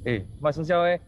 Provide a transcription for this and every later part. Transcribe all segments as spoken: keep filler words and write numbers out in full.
哎，卖生肖诶。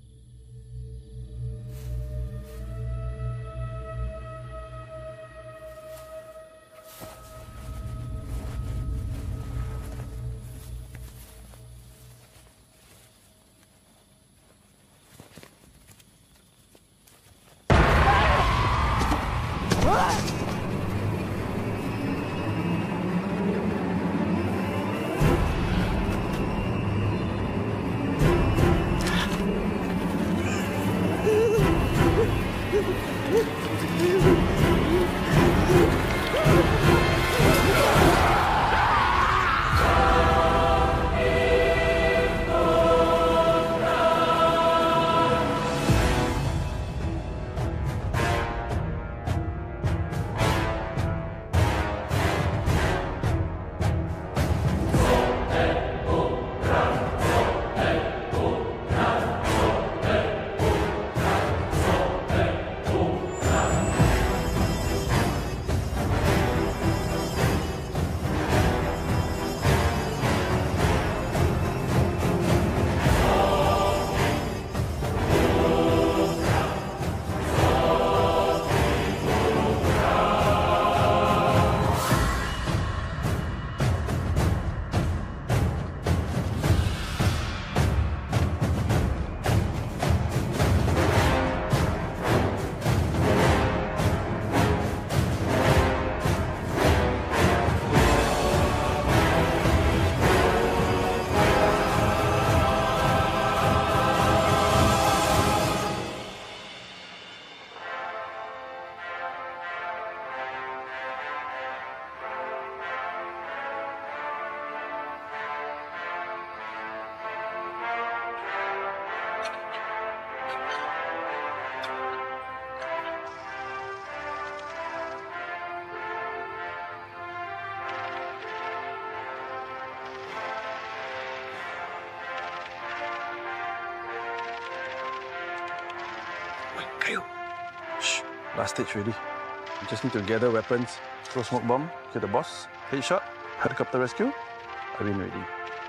Shh. Last stage ready. We just need to gather weapons, throw smoke bomb, kill the boss, headshot, helicopter rescue. I've been ready.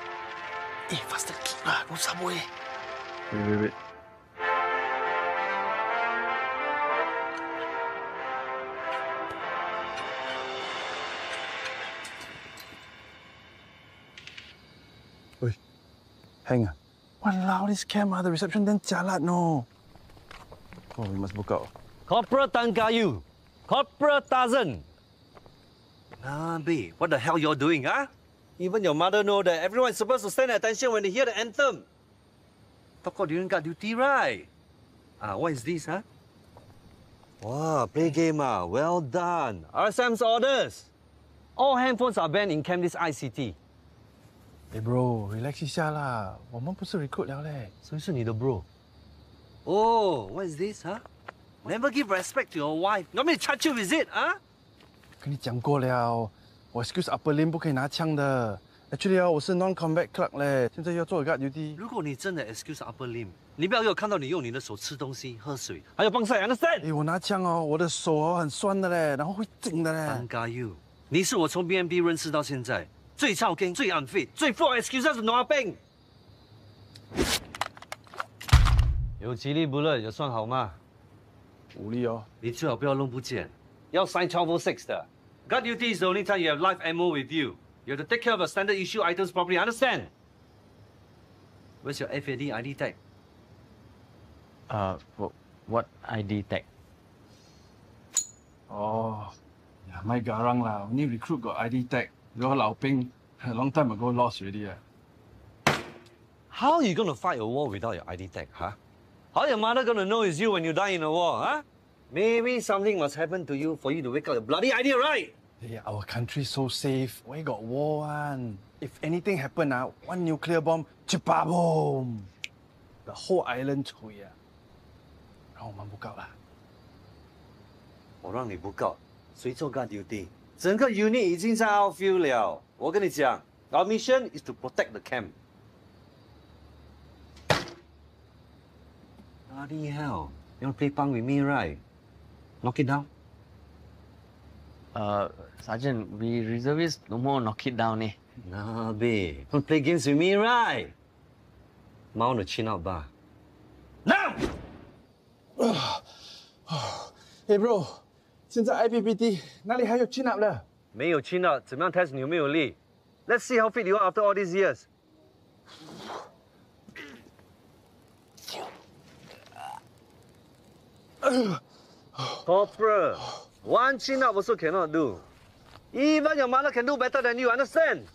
Eh, faster keep lah. Don't sabar eh. Wait, wait, wait. Oi, hang ah. Walao, this cam ah, the reception then jalat no. Oh, we must book out. Corporal Tankayu. Corporal Tarzan. Nabi, what the hell you're doing, huh? Even your mother know that everyone's supposed to stand at attention when they hear the anthem. Toko didn't got duty, right? Ah, what is this, huh? Wow, play game, ah. Well done. R S M's orders. All handphones are banned in camp this I C T. Hey bro, relax 一下啦，我们不是 recruit 了嘞。 谁是你的 bro? Oh, what is this, huh? Never give respect to your wife. You want me to charge you with it, huh? 跟你讲过了，我 excuse upper limb 不可以拿枪的。Actually 啊，我是 non-combat clerk 嘞，现在要做 guard duty。 如果你真的 excuse upper limb，你不要给我看到你用你的手吃东西、喝水，还有帮晒 ，understand？ 哎，我拿枪哦，我的手哦很酸的嘞，然后会紧的嘞。 Thank you， 你是我从 B M B 认识到现在最操心、最 unfit、最 full excuses 的农阿兵。有吉利不乐有算好吗？ 无力哦。 你最好不要弄不见，要 sign twelve oh six 的。Guard duty is the only time you have live ammo with you. You have to take care of your standard issue items properly. Understand? Where's your F A D I D tag? Uh, what I D tag? Oh, yeah, my garang lah. Only recruit got I D tag. Your Lao Ping, a long time ago lost already. Uh. How are you going to fight a war without your I D tag, huh? How are your mother going to know it's you when you die in a war, huh? Maybe something must happen to you for you to wake up your bloody idea, right? Hey, our country's so safe. Why got war one? If anything happen, ah, one nuclear bomb, chipa boom, the whole island 吹啊。让我们不告啦。 我让你不告，谁做 guard duty？ 整个 unit 已经在 outfield 了。我跟你讲 ，our mission is to protect the camp. Bloody hell! You want to play punk with me, right? Knock it down. Uh, Sergeant, we reservists no more knock it down eh. Nah, babe. Don't play games with me, right? mount a chin-up bar. Now! Hey bro, 现在 I P P T 哪里还有 chin up 了？ 没有 chin-up，怎么样 test 你有没有力 ？Let's see how fit you are after all these years. Corporal, one chin-up also cannot do. Even your mother can do better than you, understand?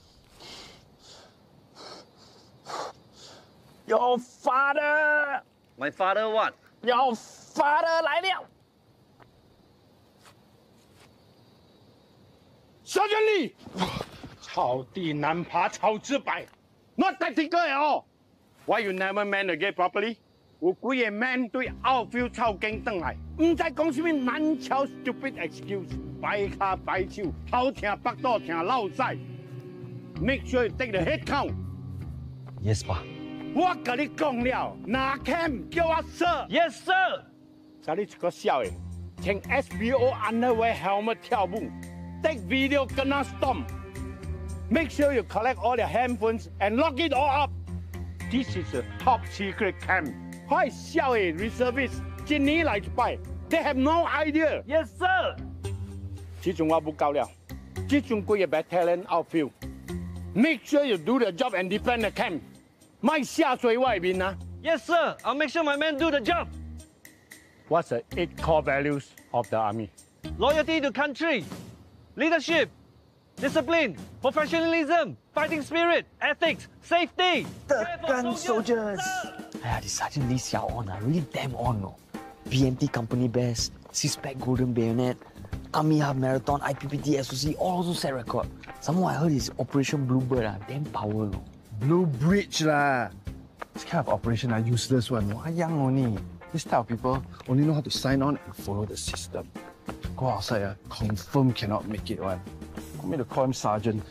Your father, My father what? your father 来了。Sergeant Lee， 草地難爬草之敗 ，not tactical at all. Why you never man the gate properly？ 有幾個 man 對 outfield 抄經轉來，唔知講什麼難巧 stupid excuse， 擺卡擺手，頭聽北島聽老西。Make sure you take the head count. Yes, pa. 我跟你講了，拿 cam 叫我 sir。 Yes, sir. 使你一個笑嘅，穿 S B O underwear helmet 跳舞。Take video kena storm. Make sure you collect all the handphones and lock it all up. This is a top secret camp. 開小嘅 reservists 一年來一擺 ，they have no idea. Yes, sir. 這種我不教了，這種幾個 battalion outfield. Make sure you do the job and defend the camp. 咪下水外面啊 Yes, sir. I'll make sure my men do the job. What's the eight core values of the army? Loyalty to country, leadership, discipline, professionalism, fighting spirit, ethics, safety. Tekan soldiers. Yeah, this Sergeant Lee Xiao on, ah, really damn on, no. B M T company best, C-Spec Golden Bayonet, Army Hub Marathon, I P P T, S O C, all also set record. Some more I heard is Operation Bluebird, ah, damn power, no. Blue Bridge lah. This kind of operation are useless one. Wayang only. This type of people only know how to sign on and follow the system. Go outside, ah, confirm cannot make it one. Want me to call him sergeant?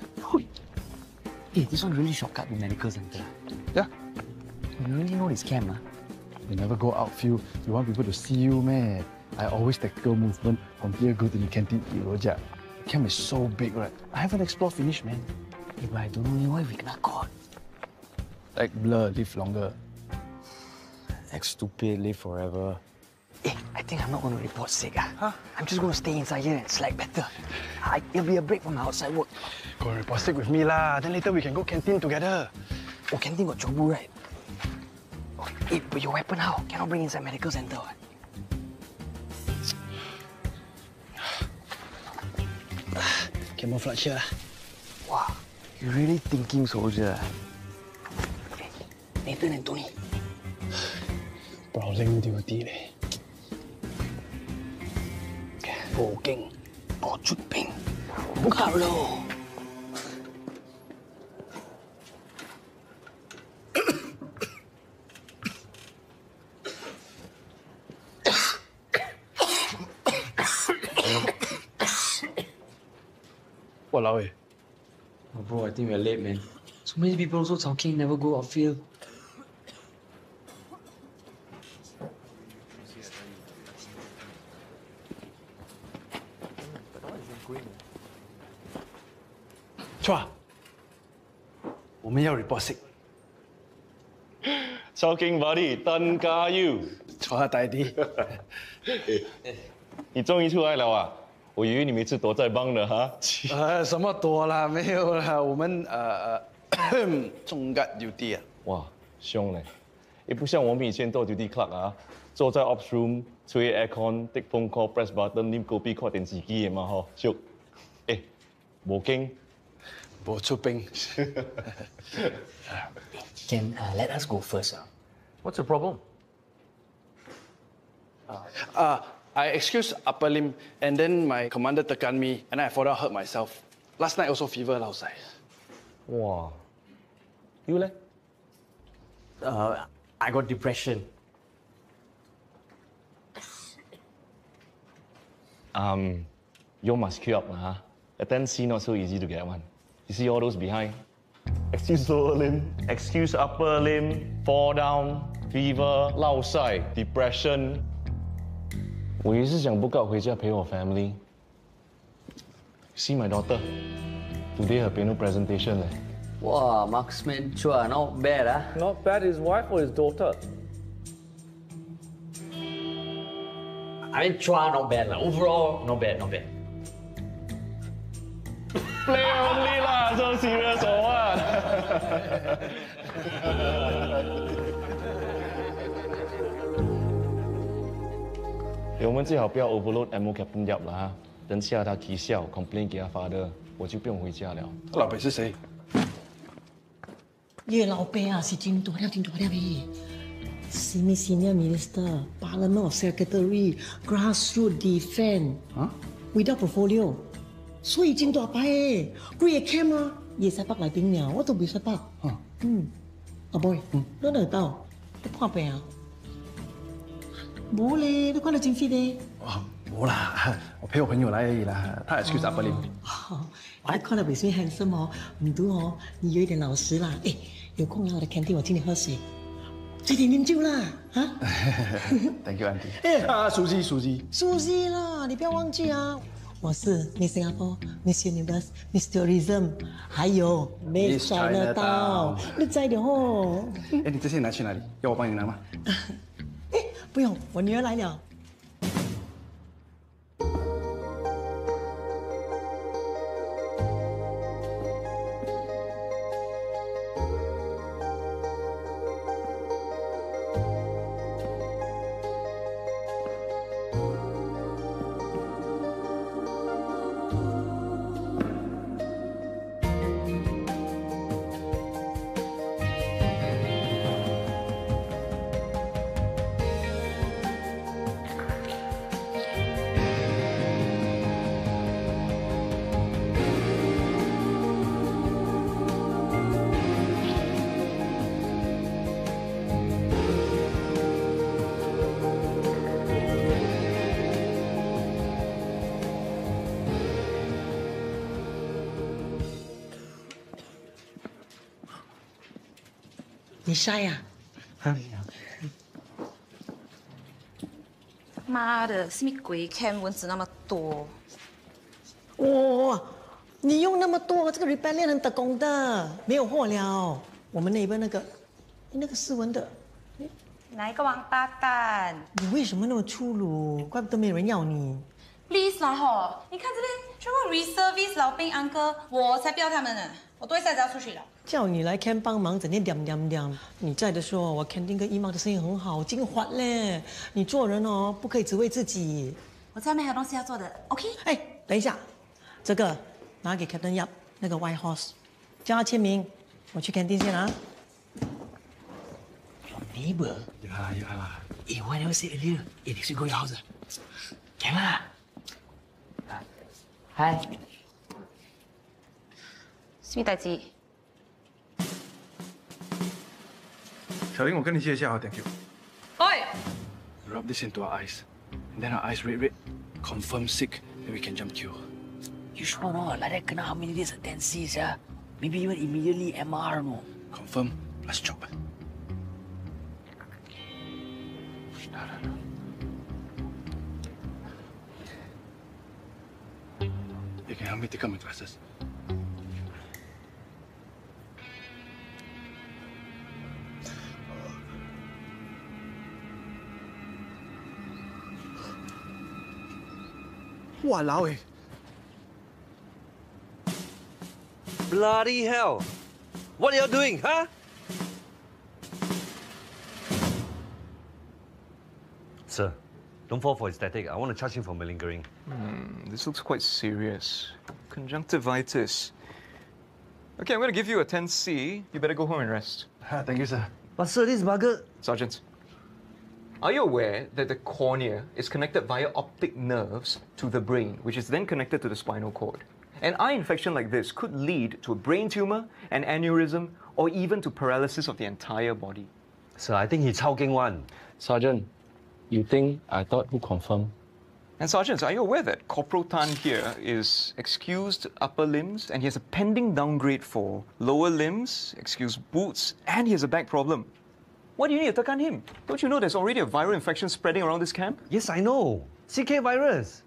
Hey, this one really shortcut to medical center. Yeah. You really know this camp, ah? You never go outfield. You want people to see you, man. I always tactical movement from here go to the canteen eat rojak. The camp is so big, right? I haven't explored finish, man. Hey, but I don't know why we cannot caught. Like blur, live longer. Act stupid, live forever. Hey, I think I'm not going to report sick, ah. Huh? I'm just going to stay inside here and slack better. I, it'll be a break from my outside work. Go report sick with me lah. Then later we can go canteen together. Oh, canteen got chobu, right? Oh, hey, but your weapon how? Cannot bring inside medical center, what? Camouflage here. Wow, you really thinking soldier. Hey, Nathan and Tony. Prowling duty leh. 報警，我出兵，唔合咯。 Walao eh. Oh, bro, I think we're late, man. So many people also talking, never go outfield. Chua, 我们要 report sick. Talking buddy， 登加油！ Chua 大弟， 你终于出来了啊！我以为你每次躲在帮的哈。 呃，什么多啦？没有啦，我们呃呃中间 duty 啊。 哇，凶嘞！也不像我们以前做 duty clerk 啊，坐在 ops room 吹 aircon、take phone call、press button、啉高比看電視機嘅嘛嗬，熟。誒，無驚。 我出兵。 Can uh, let us go first. Uh. What's the problem? Uh, I excused upper limb, and then my commander tekan me, and I fall down hurt myself. Last night also fever outside. 哇，you 咧？ Uh, I got depression. Um, you must queue up, huh? Attend C not so easy to get one. You see all those behind? Excuse lower limb, excuse upper limb, fall down, fever, 落晒, depression. 我也是想 book out 回家陪我 family. See my daughter. Today her piano presentation 咧。 Wow, marksman Chua, not bad, ah. Not bad, his wife or his daughter? I mean, Chua, not bad. Like, overall, not bad, not bad. Play only lah, so serious or what? 我们最好不要 overload M O Captain Yap 了哈，等下他啼笑 complain 给他 father， 我就不用回家了。 他老板是谁？ 叶老板啊，是真大了，真大了呗。Senior Senior Minister, Parliament of Secretary, Grassroots Defence， 啊 ，without portfolio， 所以真大牌诶，贵个 camp 啊，也使北来顶了，我都未使北。啊，嗯，阿 boy， 嗯，你哪到？你破病啊？冇咧，你看到真 fit 咧。 哦，冇啦，我陪我朋友来而已啦，他 excuse 阿伯林。 哦，我看到未算 handsome 哦，唔多哦，你有一点老实啦。哎，有空来我的 canteen， 我请你喝水。 这点饮酒啦，啊 ？Thank you, Auntie。哎，啊，书记，书记， 书记啦，你不要忘记啊！我是 Miss Singapore, Miss Universe, Miss Tourism， 还有 Miss Chinatown， 你知的吼。 哎，你这些拿去哪里？要我帮你拿吗？ 哎，不用，我女儿来了。 你晒呀、啊？ 妈的，什么鬼 cam 蚊子那么多？ 哇，你用那么多，这个 rebellion 很打工的，没有货了。我们那边那个，那个斯文的， 哪一个王八蛋？ 你为什么那么粗鲁？怪不得没有人要你。 Please 啦吼，你看这边全部 reservice 老兵安哥，我才不要他们呢，我多一下子要出去了。 叫你来 camp 帮忙，整天点点点。你在的时候，我肯定跟姨妈的生意很好，精华嘞。你做人哦，不可以只为自己。 我在外面还有东西要做的 ，OK？ 哎，等一下，这个拿给 Captain Yap 那个 White Horse， 叫他签名。我去 canteen 先啊。 Your neighbor? Yeah, yeah. Hey, why never say earlier? Hey, next week go your house. Can lah. Hi. 什么代志？ 小林，我跟你借一下啊 ，Thank you。 喂 Rub this into our eyes, and then our eyes red red, confirm sick, then we can jump queue. You sure not? Like that kena how many days attendance, yeah? Maybe even immediately M R, no? Confirm plus job. No, no, no. You can help me take out my glasses. Walao eh. Bloody hell! What are you doing, huh? Sir, don't fall for his tactic. I want to charge him for malingering. Hmm, this looks quite serious. Conjunctivitis. Okay, I'm going to give you a ten C. You better go home and rest. Thank you, sir. But sir, this bugger... Sergeant, are you aware that the cornea is connected via optic nerves to the brain, which is then connected to the spinal cord? An eye infection like this could lead to a brain tumor, an aneurysm, or even to paralysis of the entire body. Sir, I think he's Chao one. Sergeant, you think I thought who confirmed? And Sergeants, are you aware that Corporal Tan here is excused upper limbs and he has a pending downgrade for lower limbs, excused boots, and he has a back problem? Why do you need to tuck on him? Don't you know there's already a viral infection spreading around this camp? Yes, I know. C K virus.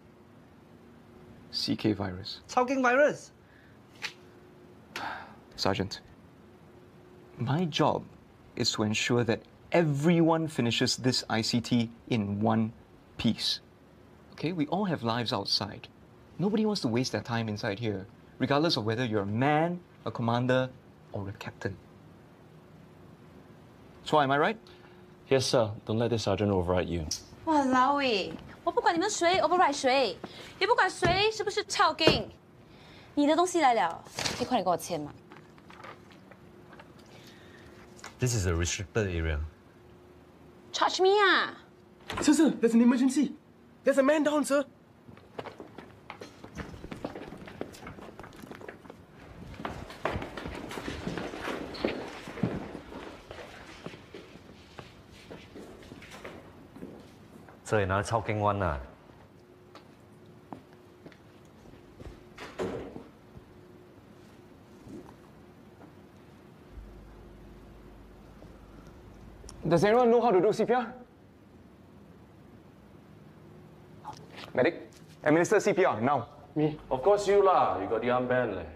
C K virus. Chao virus. Sergeant, My job is to ensure that everyone finishes this I C T in one piece. Okay, we all have lives outside. Nobody wants to waste their time inside here, regardless of whether you're a man, a commander, or a captain. So am I right? Yes, sir. Don't let the sergeant override you. 哇，老伟，我不管你们谁 override 谁，也不管谁是不是超劲，你的东西来了，你快点给我签嘛。 This is a restricted area. Charge me 啊！ Sir, sir, there's an emergency. There's a man down, sir. So another talking one ah. Does anyone know how to do C P R? Medic, administer C P R now. Me? Of course you lah. You got the armband leh.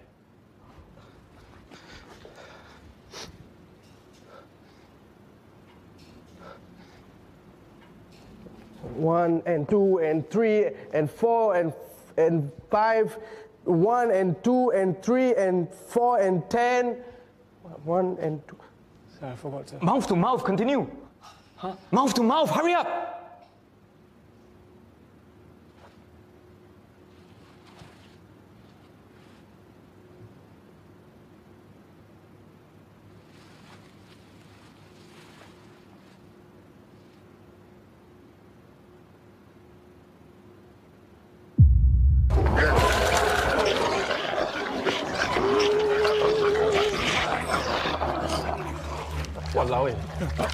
One and two and three and four and and five. One and two and three and four and ten. One and two. Sorry, I forgot, sir. Mouth to mouth, continue. Huh? Mouth to mouth, hurry up. Walao eh.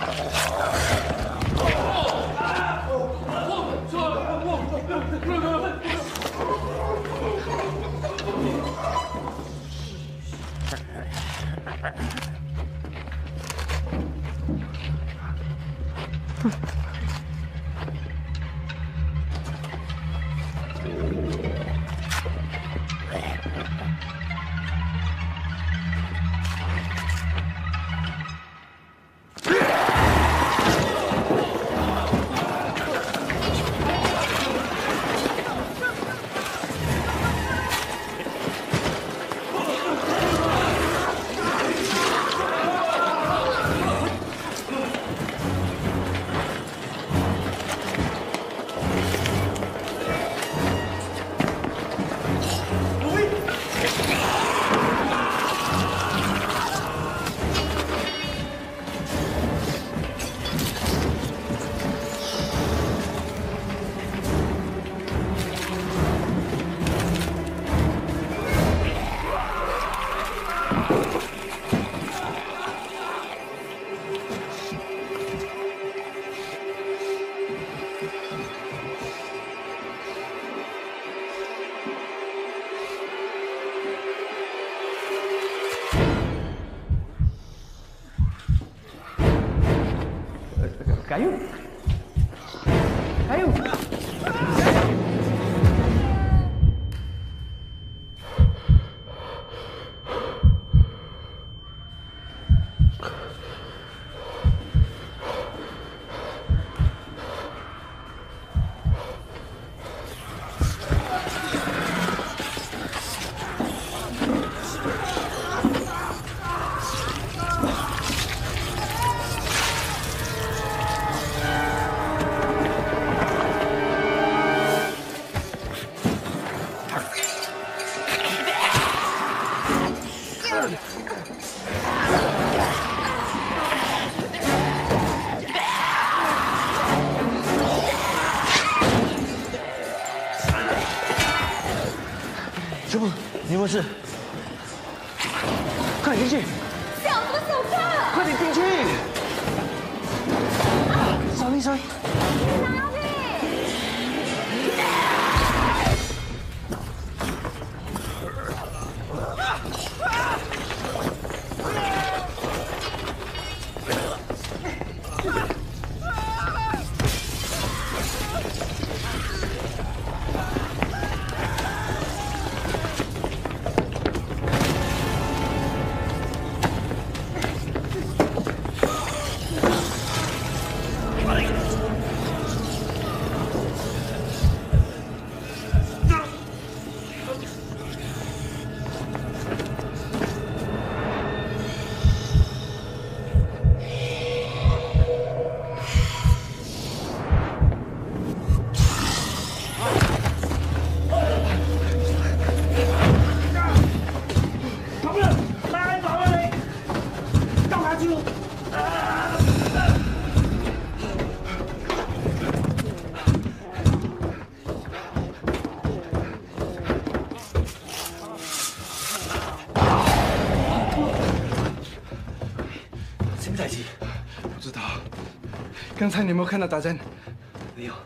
Kayu? Kayu? 没事，快点进去！ 小哥，小哥， 快点进去！sorry sorry。 哪里？ 刚才你有没有看到达真？ 没有。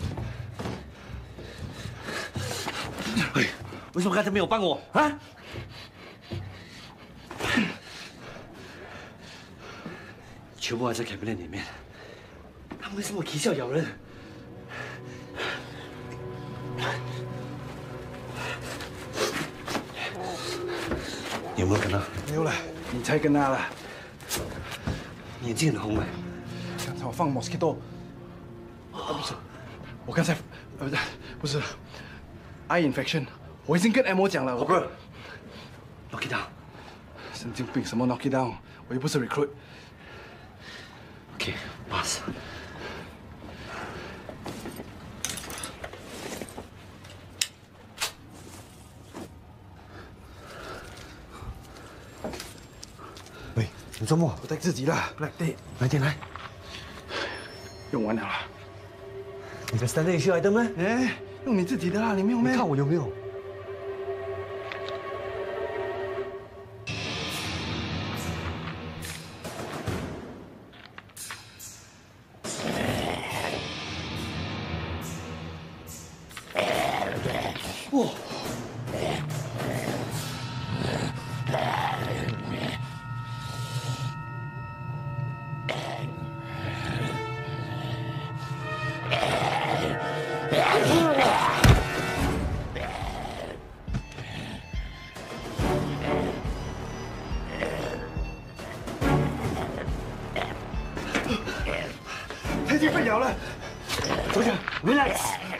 哎，为什么刚才没有帮我啊？全部还在 cabinet 里面，他们为什么啼笑咬人？你有没有看到？ 没有了，你才跟他了。 你眼睛很红哎。 刚才我放 mosquito， 啊不是，我刚才呃不是 eye infection， 我已经跟 M O 讲了。 我不是 ，knock it down。 神经病，什么 knock it down？ 我又不是 recruit。 OK， pass。喂，你周末我带自己啦 ，Black Day， 来点来。 用完了啦。 你的 standard issue item 呢？ 哎，用你自己的啦，你没有没？ 你看我有没有？哇！ 他已经被咬了，走着 ，relax。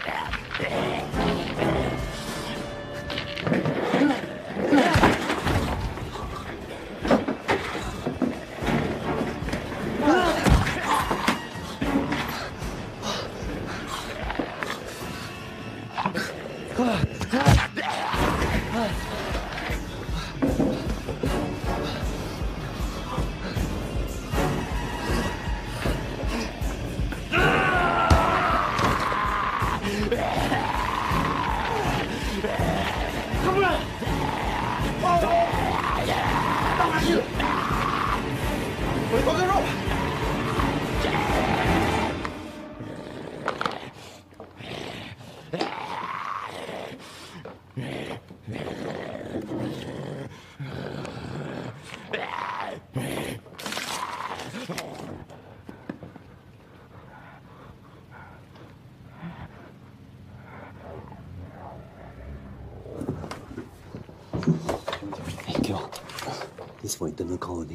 Hey, Kyo, this is for internal colony.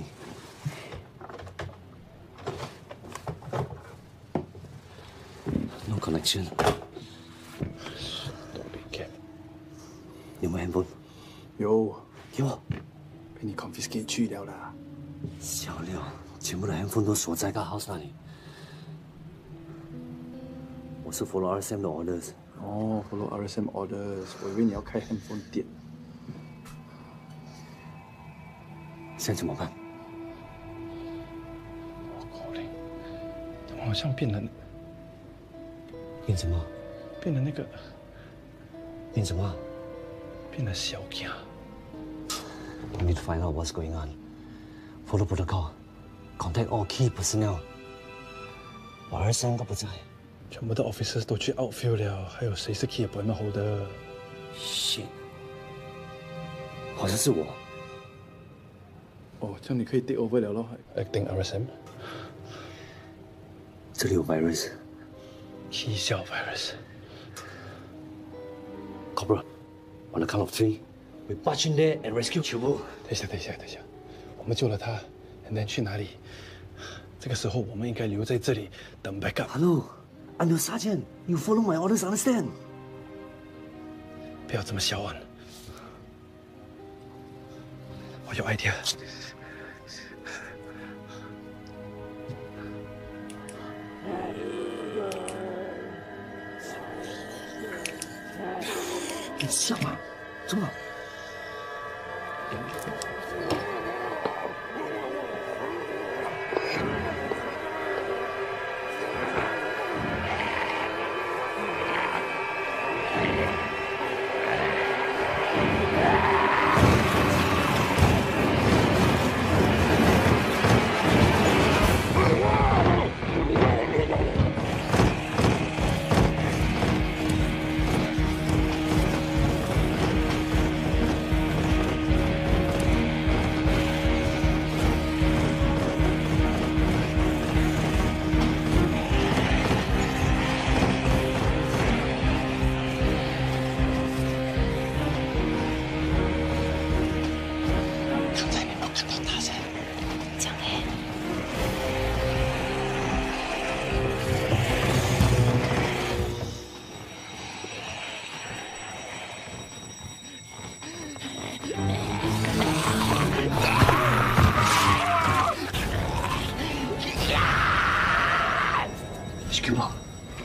No connection. 有没有 handphone？ 有， 给我。 被你 confiscate 去掉了。 小六，全部的 handphone 都锁在个 house 那里。我是 follow R S M 的 orders。 哦 ，follow R S M orders， 我以为你要开 handphone 店。 现在怎么办？ 我靠嘞，怎么好像变了？ 变什么？ 变了那个？ 变什么？ 变了小家。 We need to find out what's going on. Follow protocol. Contact all key personnel. 我二三都不在。 全部的 officers 都去 outfield 了，还有谁是 key appointment holder？ Shit， 好像是我。 哦，这样你可以 take over 了咯 ，acting R S M。 这里有 virus。 T 小 virus。 Cobra, on the count of three, we march in there and rescue 全部。 等一下，等一下，等一下，我们救了他 ，and then 去哪里？这个时候我们应该留在这里等 backup。 Hello, I'm your sergeant. You follow my orders, understand? 不要这么小啊！我有 idea。 你笑吗？走吧。 H Q 了。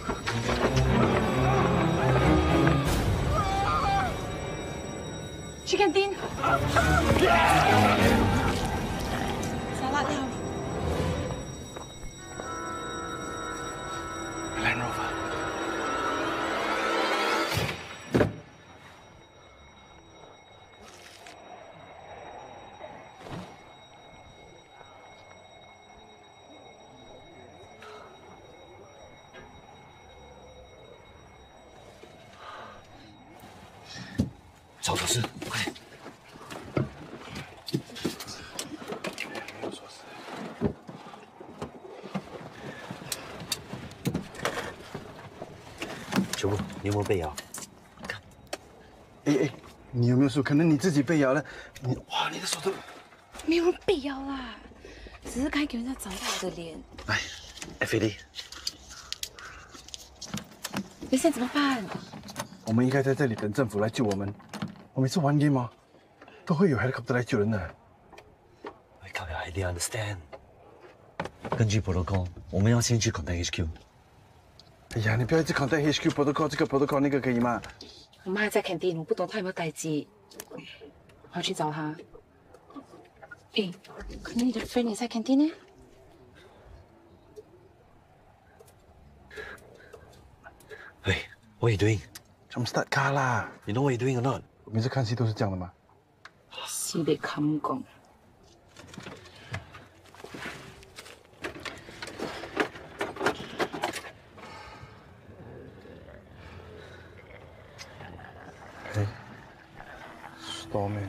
去看丁。小辣椒。 Land Rover。 找锁匙，快！ 九五，你有没有被咬？看，哎哎，你有没有说可能你自己被咬了？你哇，你的手都…… 没有人被咬啦，只是刚才给人家找到我的脸。 哎 ，F A D， 那现在怎么办？ 我们应该在这里等政府来救我们。我每次玩 game 啊，都会有 helicopter 来救人的。 喂，靠呀 ，I didn't understand。根据 protocol， 我们要先去 contact H Q。 哎呀，你不要一直 contact H Q protocol 这个 protocol 那个可以吗？ 我妈还在垦丁，我不懂她有没有待机。我要去找她。哎，可能你的 friend 也在垦丁呢。 喂 ，What are you doing？ Jump start car 啦 ！You know what you're doing or not？ 每次看戏都是这样的吗？ 是得看讲。 哎 ，Storming。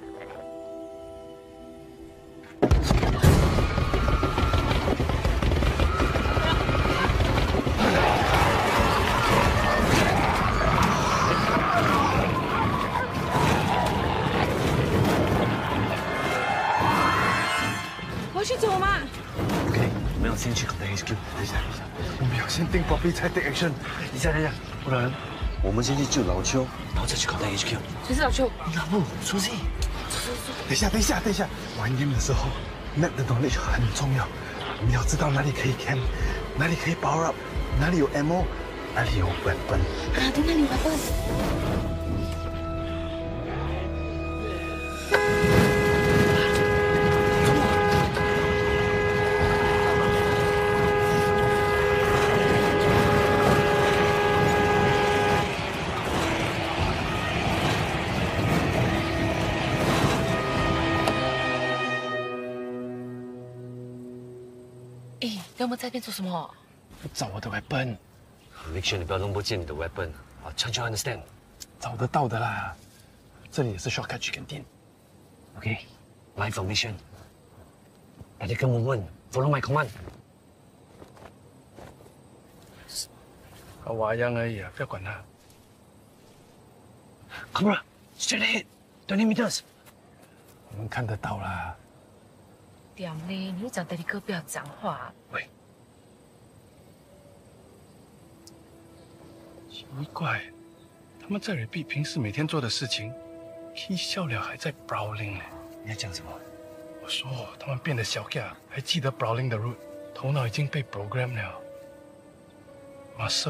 去救我妈 OK， 我们要先去 contact H Q。 等一下，等一下，我们要先定 properly 才 take action。 等一下，等一下，不然我们先去救老邱，然后再去 contact H Q。 谁是老邱？ 老布，苏西。 等一下，等一下，等一下，玩 game 的时候 ，map 的 knowledge 很重要。我们要知道哪里可以 camp， 哪里可以 power up， 哪里有 ammo， 哪里有 weapon。 啊，对，哪里有 weapon？ 要我们在这边做什么？ 找我的 weapon。 Make sure 你不要弄不见你的 weapon。啊 ，Can't you understand？ 找得到的啦，这里也是 shortcut 去垦丁。 OK，line formation。大家跟我问 ，follow my command。 啊，瓦样而已啊，不要管他。 Come on， straight ahead， twenty meters。 我们看得到啦。 点呢？你讲德里哥不要讲话。 喂，奇怪，他们在 repeat 平时每天做的事情，一笑了还在 brawling 呢。 你在讲什么？ 我说他们变得小架，还记得 brawling 的 route， 头脑已经被 program 了 ，muscle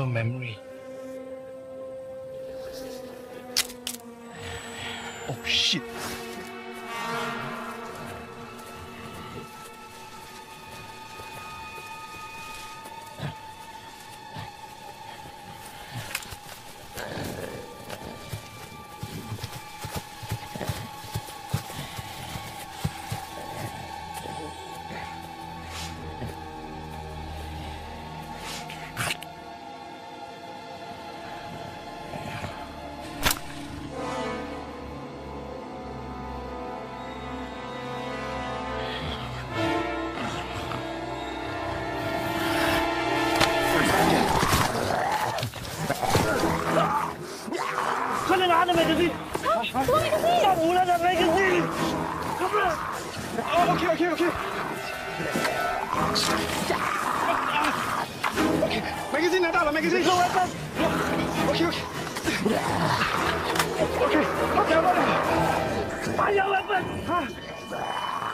memory。Oh shit！ OK OK OK。OK， magazine 拿到了 ，magazine。OK OK。OK， 好屌了！哎呀，我笨！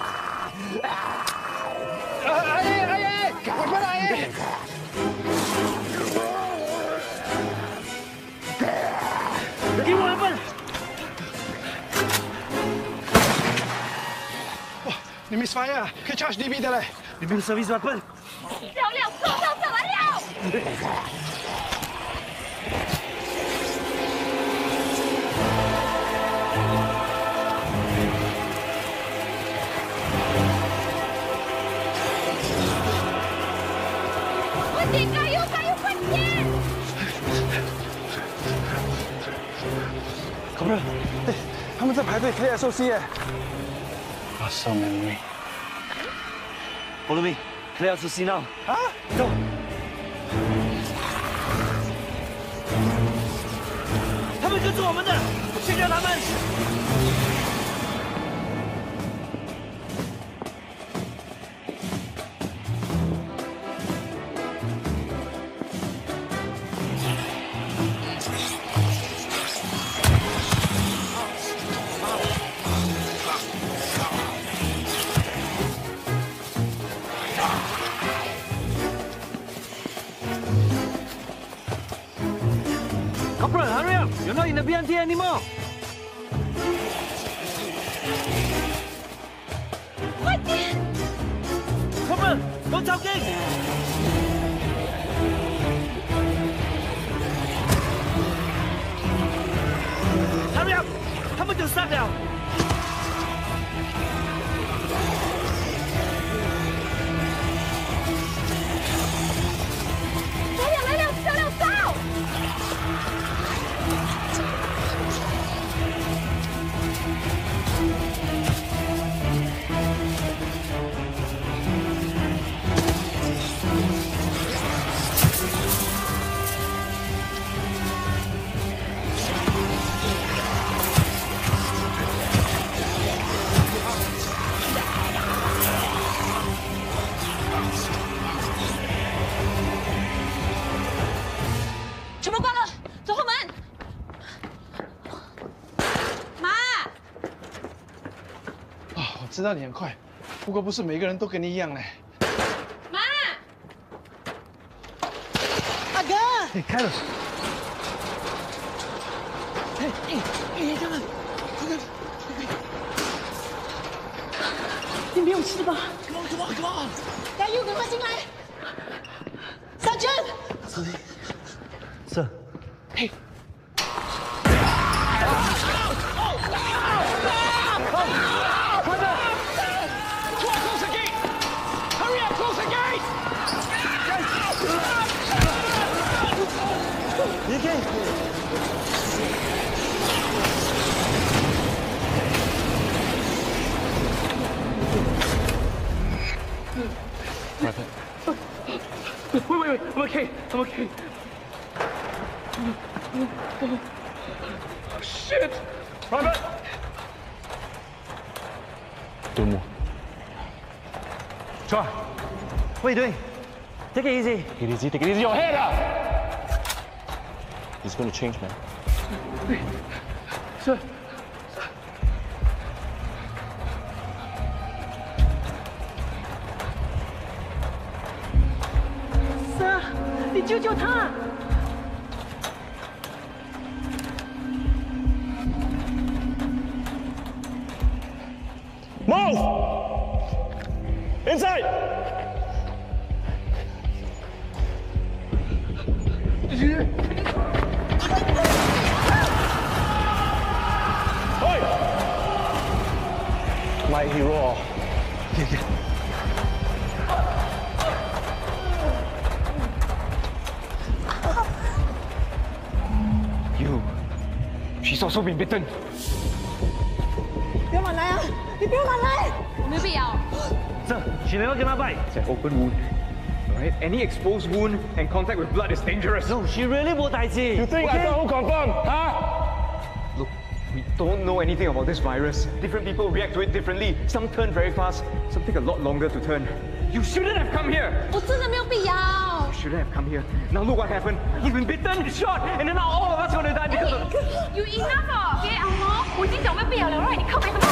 啊！阿姨阿姨，我过来！ misfire，可以 charge D B 的嘞。 你没有 service weapon？ 掉了，走走走来了！快点，加油，加油，快点！ 可不是，哎，他们在排队 clear S O C 耶。啊，so many。 Follow me, clear S O C now。 啊， 走。他们跟着我们的，去掉他们。Corporal, hurry up! You're not in the B M T anymore. 快点 Corporal, don't talk in. Hurry up! 他们就杀掉。 来了来了，小了走！ 全部关了，走后门。妈， 啊，我知道你很快，不过不是每个人都跟你一样嘞。 妈， 阿哥， 哎，开了。 哎哎哎，这个，快快快快！你没有事吧 ？Come on, come on, come on！ 加油，赶快进来！三chân。 司机。是。 嘿。 你给。 Wait, wait, wait. I'm okay. I'm okay. Oh, shit! Private! Don't move. Chua, what are you doing? Take it easy. Take it easy, take it easy. Your head up! He's gonna change, man. Sir. Sir，你救救他！ Move! Inside! Oi! My hero. You. She's also been bitten. 不要乱来啊！你不要乱来！ 没必要。 Sir, she never kena bite. It's an open wound. Alright? Any exposed wound and contact with blood is dangerous. No, she really won't die. You think I thought who confirmed? Huh? Look, we don't know anything about this virus. Different people react to it differently. Some turn very fast, some take a lot longer to turn. You shouldn't have come here! 我真的没有必要。 You shouldn't have come here. Now look what happened. He's been bitten, shot, and then now all of us are gonna die because of... You enough 了，别按摩，我已经讲没有必要了，right？你靠没什么？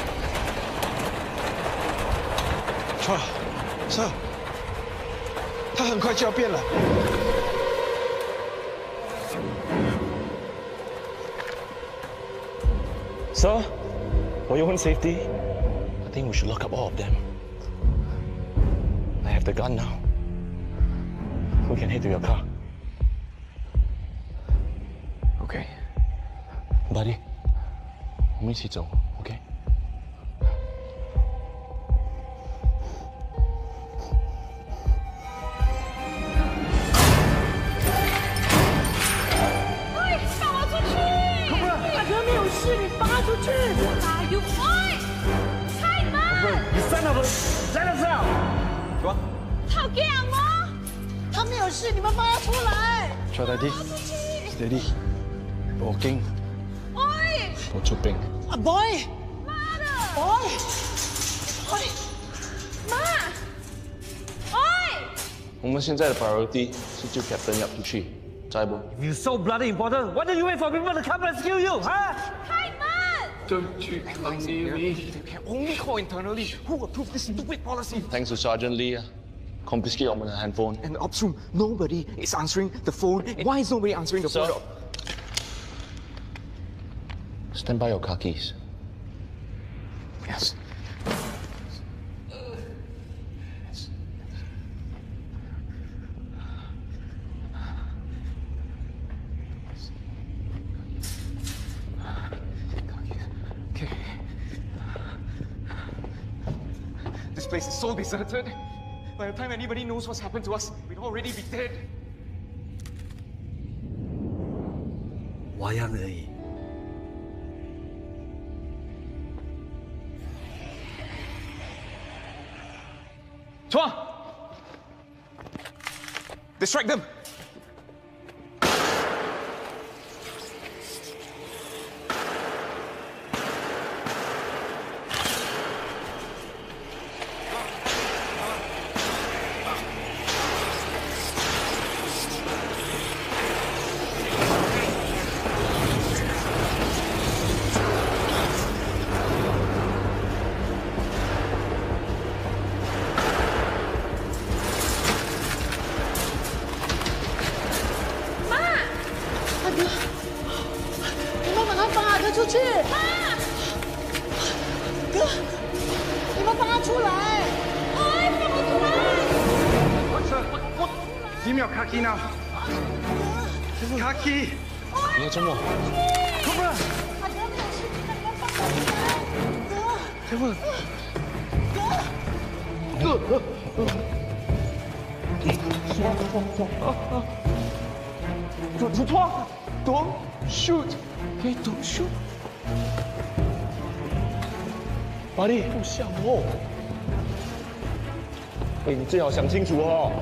Sir, sir. 快就要变了。 Sir, for your own safety, I think we should lock up all of them. I have the gun now. We can head to your car. Okay. Buddy, 我们一起走 ，OK？ 喂，放我出去！大哥没有事，你放他出去！哎呦，喂，开门！ 你三老头来了是啊？ 什么？ 好惊哦！ 他没有事，你们放他出来。 坐低啲 ，steady， 報警， 喂， 我出兵。 啊 ，boy， 妈的 boy， 喂，妈，喂， 我们现在的 priority 是救 Captain Yap出去，在不？ You so bloody important. Why don't you wait for people to come rescue you, huh? 开门！ Don't you come near me. You can only call internally. Who approved this stupid policy? Thanks to Sergeant Lee 啊 ，confiscate 我们的 handphone。 And the ops room, nobody is answering the phone. Why is nobody answering the Sir. phone? Stand by your car keys. Yes. Okay. This place is so deserted. By the time anybody knows what's happened to us, we'd already be dead. 娃样而已。 Chua! Distract them! Give me your khaki now. Khaki. 你要怎么？ Come on. Come on. Toi, don't shoot. Okay, don't shoot. Buddy， 不像我。哎，你最好想清楚哦。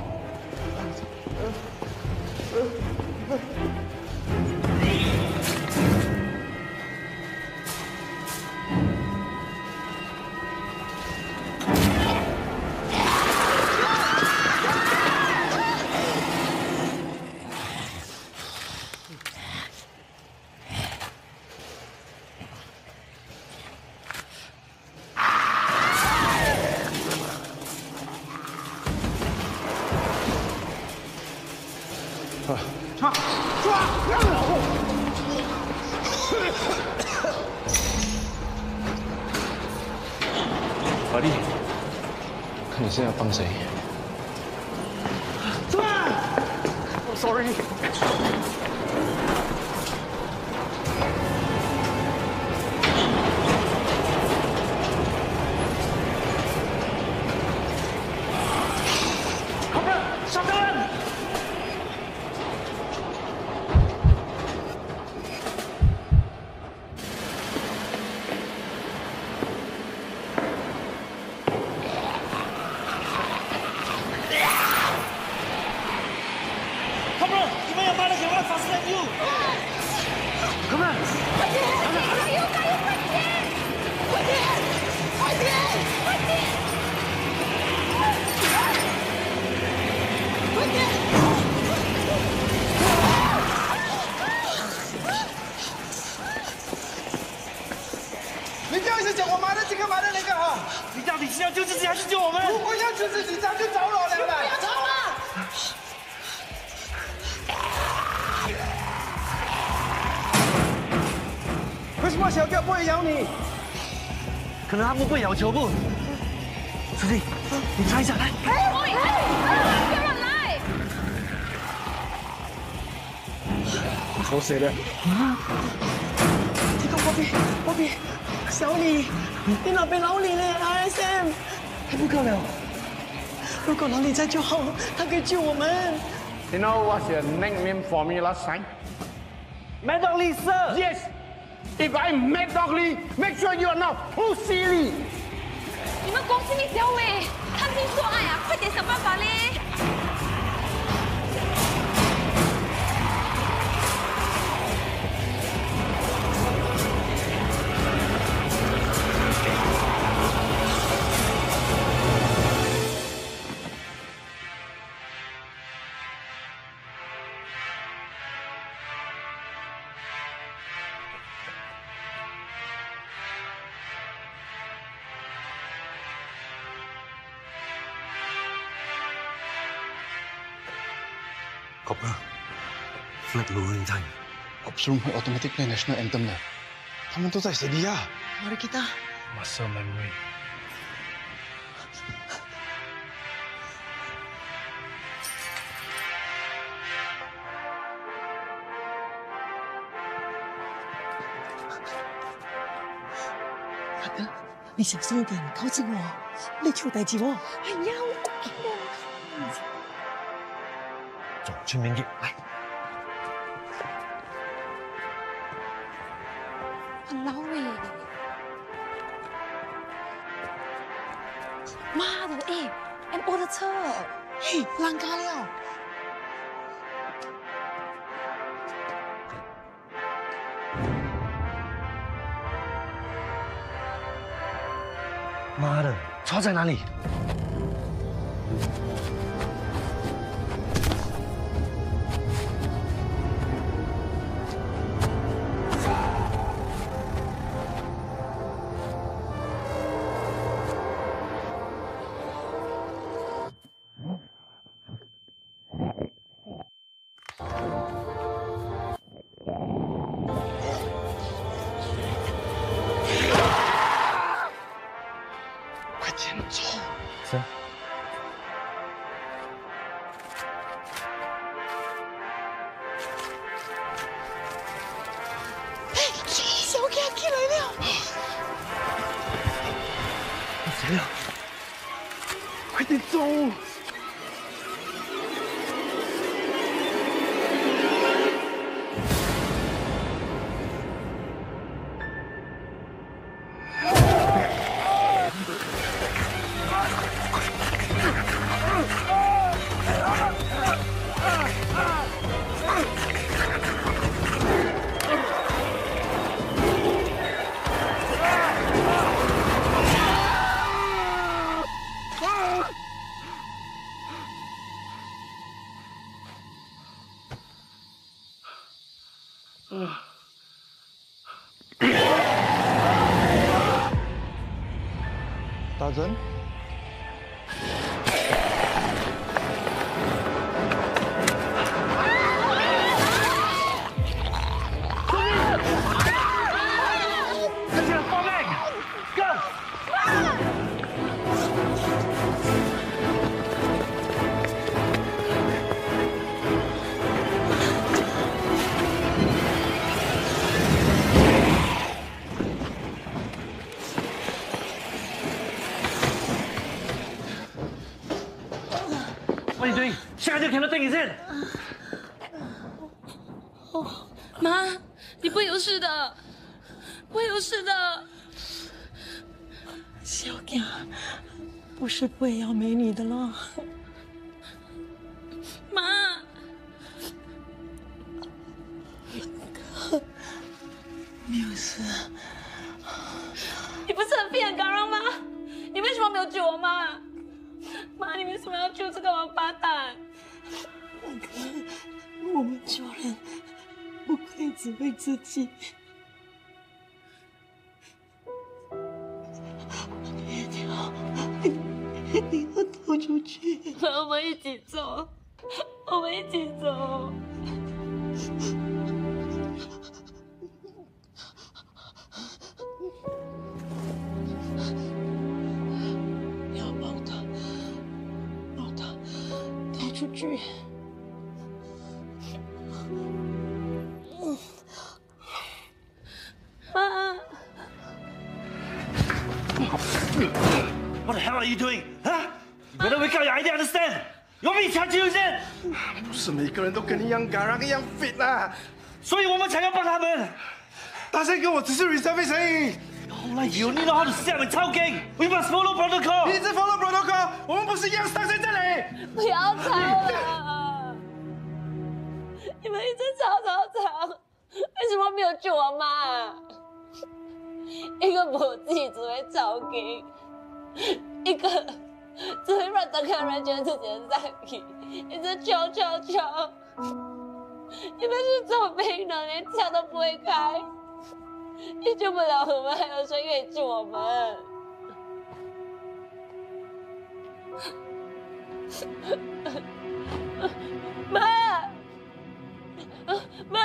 抓！抓！ 法力，看你现在帮谁？ 抓 I'm sorry. 什么小狗不会咬你？ 可能他们不会咬球不？书记，你猜一下，来。 哎，不要乱来！ 抽谁的？ 啊！这个波比，波比，小李，你那边老李呢 ？R S M， 他不够了。如果老李在就好，他可以救我们。 You know what's your nickname for me last time? Mad Dog Lee, sir. Yes. If I'm Mad Dog Lee, make sure you are not Pussy Lee. 你们公司你小伟，看清说爱啊，快点想办法嘞！ Cop啊 ，flag lowering time。Ops room 会 automatic play national anthem 的，他们都在 steady 啊。 Mari kita. Muscle memory。 大哥，你小心一点，靠近我，你出代志哦。哎呀，我 OK 的。 走，去面给来。 很老哎！妈的，哎 ，M O 的车， 嘿，烂咖了。 妈的，车在哪里？是。 小给起来了！ 谁了？ 快点走！ 大真。 What are you doing? Shut up! Cannot take his in. 哦，妈，你不会有事的，不会有事的。 小给，不是不会要美女的了。 妈， 哥，没有事。 你不是很骗刚刚吗？你为什么没有救我妈？妈，你为什么要救这个王八蛋？ 哥，我们做人不可以只为自己。别跳，你你要逃出去。 我们一起走，我们一起走。 去。 妈。 What the hell are you doing? Huh? You better wake up your idea, understand? You want me to charge you, is it? 不是每个人都跟你一样 garang 一样 fit 啊， 所以我们才要帮他们。 大声跟我只是 reserve 而已。 Like you need to know how to set and 抄经。We must follow protocol. 你一直 follow protocol， 我们不是一样上在这里。 不要吵了！你们一直吵吵吵，为什么没有救我妈？一个母鸡只会抄经，一个只会让德康人觉得自己很善意，一直求求求。你们是做兵的，连枪都不会开。 你救不了我们，还有谁可以救我们？妈，妈，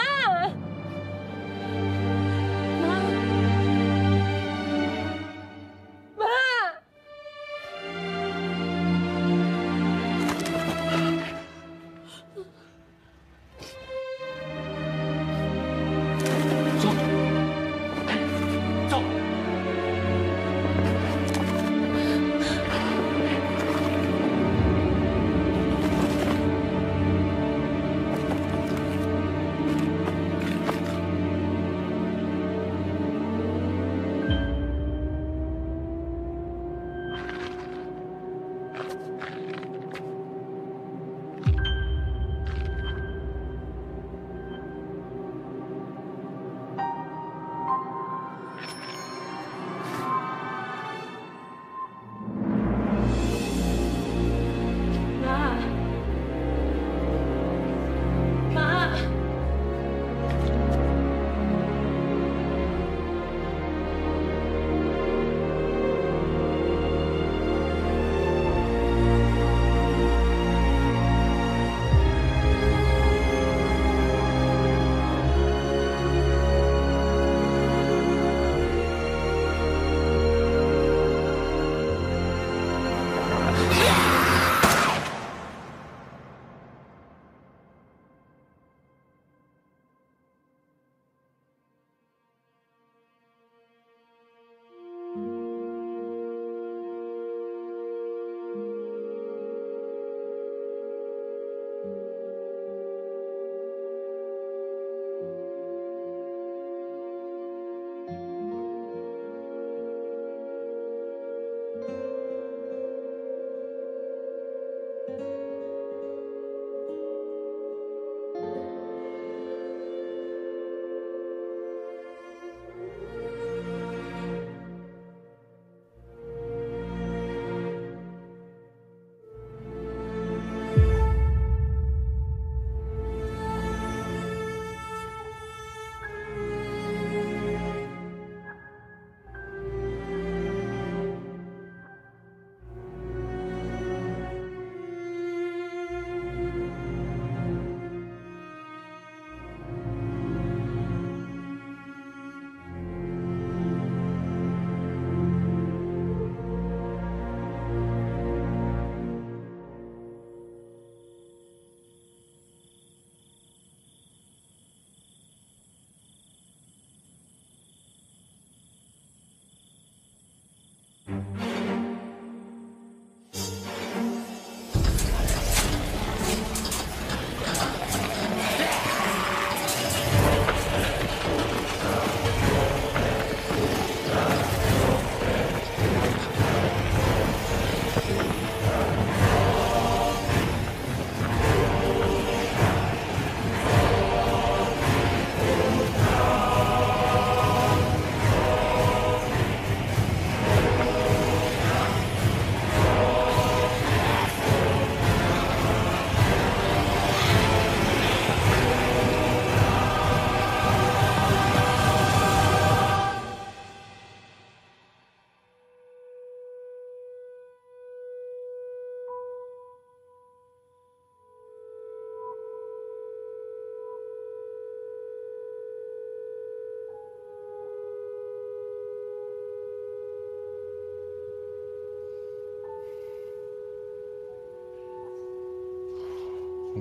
妈，妈。 走。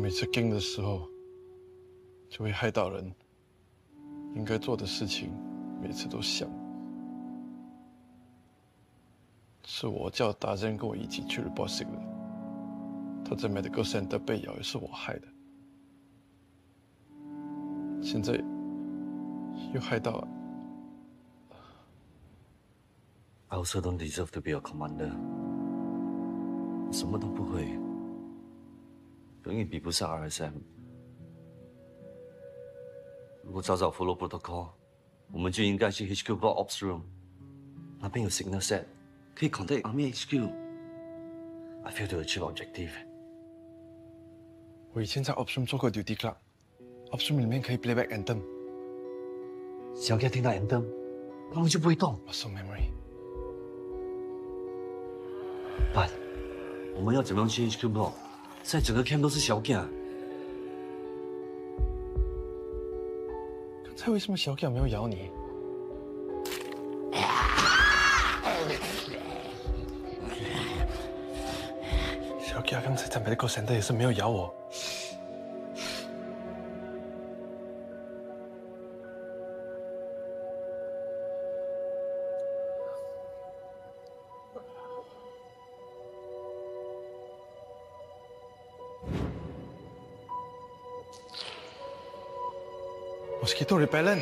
每次跟的时候，就会害到人。应该做的事情，每次都想。是我叫达珍跟我一起去 report sick 的。他在 medical center 被咬也是我害的。现在又害到了。 I also don't deserve to be a commander。什么都不会，永远比不上 R S M。如果早早 follow protocol， 我们就应该去 H Q block ops room， 那边有 signal set， 可以 contact Army H Q。I failed to achieve objective。 我以前在 ops room 做过 duty clerk，ops room 里面可以 playback anthem。 小哥听到 anthem， 他们就不会动。 muscle memory。 爸，我们要怎么样去 H Q block？ 现在整个 camp 都是小哥。 刚才为什么小狗没有咬你？小狗刚才在 medical center 也是没有咬我。mosquito repellent，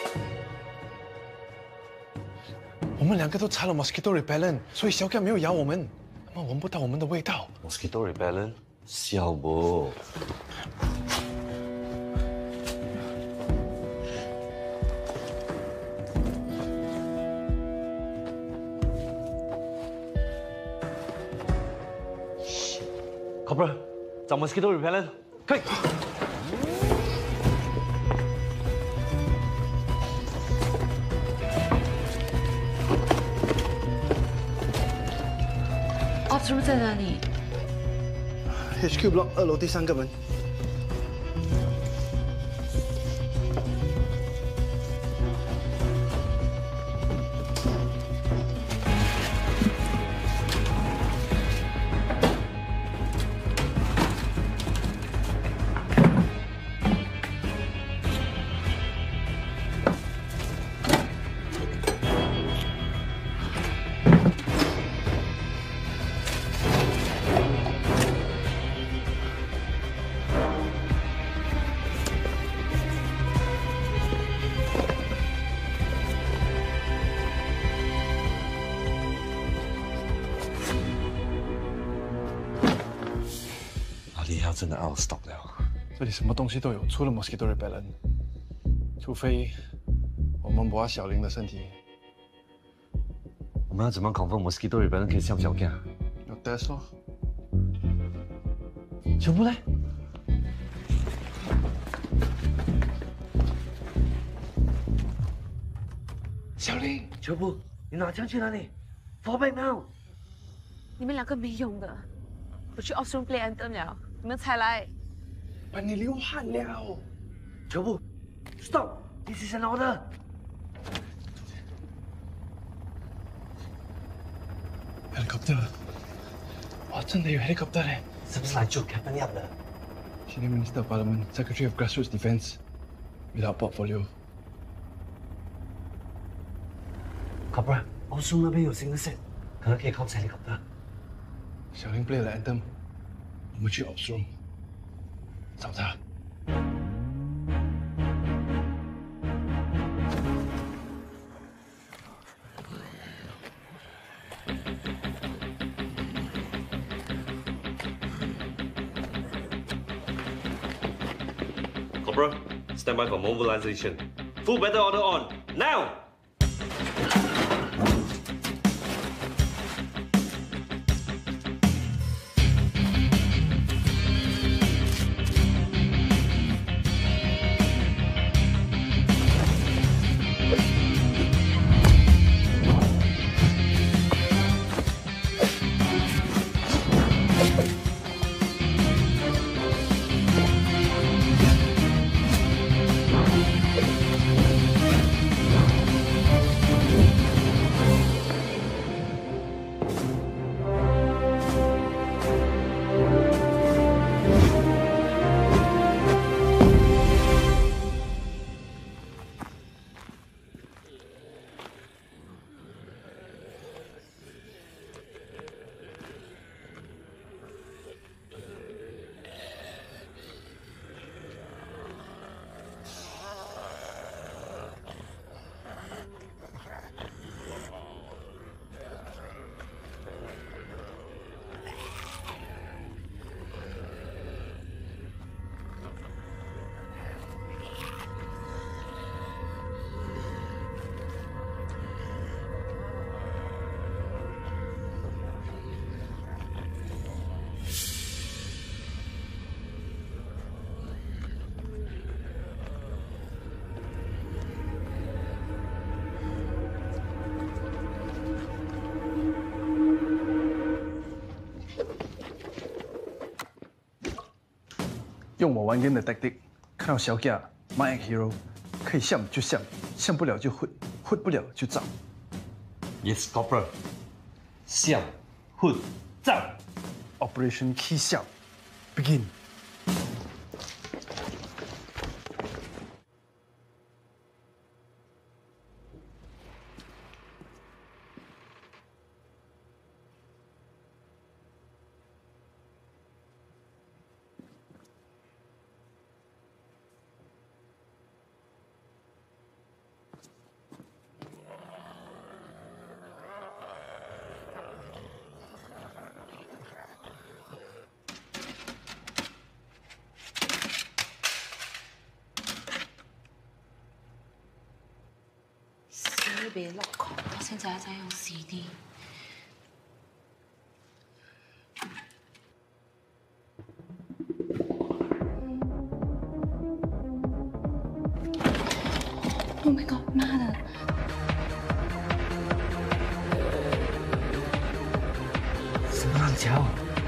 我们两个都擦了 mosquito repellent， 所以小狗没有咬我们，他们闻不到我们的味道。 mosquito repellent， 笑不？Corporal， 找 mosquito repellent， 快！ ops room 在哪里 ？H Q block 二楼第三个门。 真的 out of stock 了。 这里什么东西都有，除了 mosquito repellent， 除非我们摸小林的身体。 我们要怎么 confirm mosquito repellent 可以像小狗？ 有 test 咯。 全部嘞？小林，全部，你拿枪去哪里 ？Fall back now！ 你们两个没用的，我去 ops room play anthem 了。 你们才来， 把你流汗了。 全部 ，stop！ This is an order。 helicopter， 哇，真的有 helicopter 嘞！ 是不是来救 Captain Yap 的 ？Senior Minister of Parliament, Secretary of Grassroots Defence, without portfolio。 Corporal， ops room那边有新的线，可能可以靠 helicopter。 小林 play 了 anthem。 我们去 ops room 找他。 Corporal, stand by for mobilization. Full battle order on now. 用我玩 game 的 tactic， 看到小架 my hero， 可以像就像，像不了就 hood， hood 不了就炸。 Yes, Corporal. 像 hood 炸。 Operation Key 笑 begin。 别落空，我现在在用 C D。Oh my god， 妈的！ 什么浪潮？